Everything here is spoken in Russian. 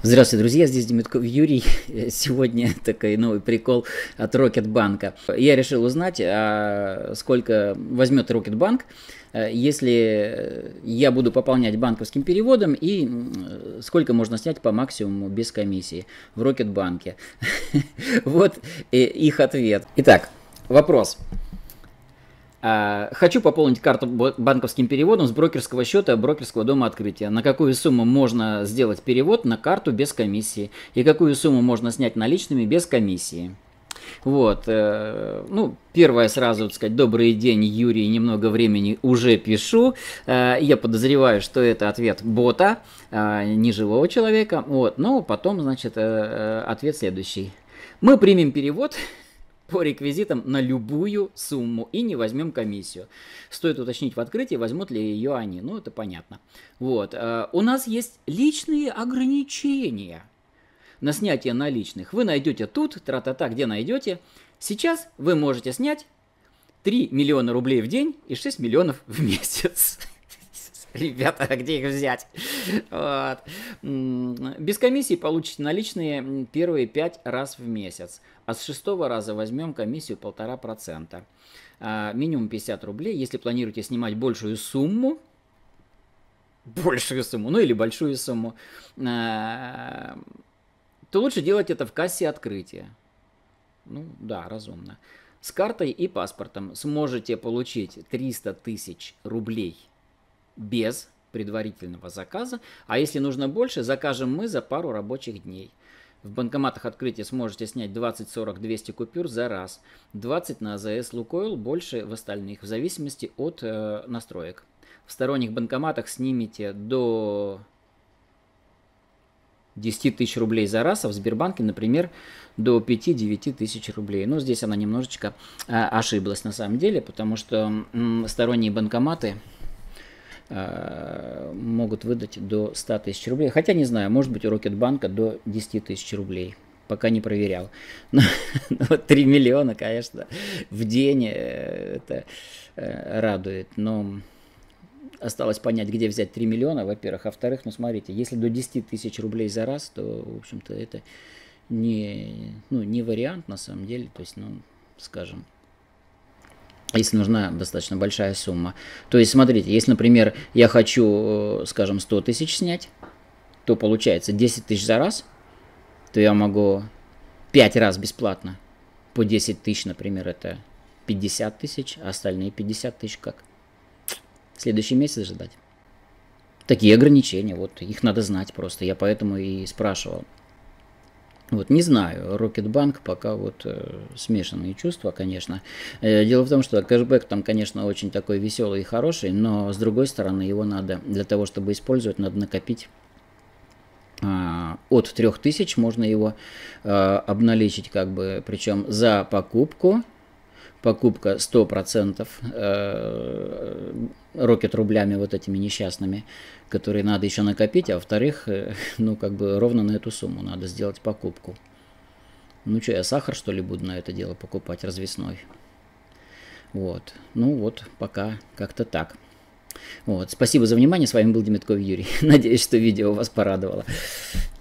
Здравствуйте, друзья, здесь Демитков Юрий. Сегодня такой новый прикол от Рокетбанка. Я решил узнать, сколько возьмет Рокетбанк, если я буду пополнять банковским переводом, и сколько можно снять по максимуму без комиссии в Рокетбанке. Вот их ответ. Итак, вопрос. Хочу пополнить карту банковским переводом с брокерского счета брокерского дома открытия. На какую сумму можно сделать перевод на карту без комиссии? И какую сумму можно снять наличными без комиссии? Вот, первое сразу, так сказать, добрый день, Юрий, немного времени уже пишу. Я подозреваю, что это ответ бота, не живого человека. Вот, но потом, значит, ответ следующий. Мы примем перевод по реквизитам на любую сумму и не возьмем комиссию. Стоит уточнить в открытии, возьмут ли ее они. Ну, это понятно. Вот. У нас есть личные ограничения на снятие наличных. Вы найдете тут, тра-та-та, где найдете. Сейчас вы можете снять 3 миллиона рублей в день и 6 миллионов в месяц. Ребята, а где их взять? Вот. Без комиссии получите наличные первые 5 раз в месяц. А с 6-го раза возьмем комиссию 1,5%. Минимум 50 рублей. Если планируете снимать большую сумму, ну или большую сумму, то лучше делать это в кассе открытия. Ну да, разумно. С картой и паспортом сможете получить 300 тысяч рублей без предварительного заказа, а если нужно больше, закажем мы за пару рабочих дней. В банкоматах открытия сможете снять 20, 40, 200 купюр за раз, 20 на АЗС Лукойл, больше в остальных, в зависимости от настроек. В сторонних банкоматах снимете до 10 тысяч рублей за раз, а в Сбербанке, например, до 5-9 тысяч рублей. Но здесь она немножечко ошиблась на самом деле, потому что сторонние банкоматы могут выдать до 100 тысяч рублей. Хотя не знаю, может быть у Рокетбанка до 10 тысяч рублей. Пока не проверял. Но 3 миллиона, конечно, в день это радует. Но осталось понять, где взять 3 миллиона, во-первых. А во-вторых, ну смотрите, если до 10 тысяч рублей за раз, то, в общем-то, это не вариант на самом деле. То есть, скажем, если нужна достаточно большая сумма. То есть, смотрите, если, например, я хочу, скажем, 100 тысяч снять, то получается 10 тысяч за раз, то я могу 5 раз бесплатно. По 10 тысяч, например, это 50 тысяч, а остальные 50 тысяч как? Следующий месяц ждать. Такие ограничения, вот их надо знать просто. Я поэтому и спрашивал. Вот, не знаю, Рокетбанк пока вот смешанные чувства, конечно. Дело в том, что кэшбэк там, конечно, очень такой веселый и хороший, но с другой стороны его надо, для того, чтобы использовать, надо накопить от 3000, можно его обналичить, как бы, причем за покупка 100% Рокет рублями вот этими несчастными, которые надо еще накопить, а во-вторых, ровно на эту сумму надо сделать покупку. Ну что, я сахар, что ли, буду на это дело покупать развесной? Вот. Ну вот, пока как-то так. Вот. Спасибо за внимание. С вами был Демитков Юрий. Надеюсь, что видео вас порадовало.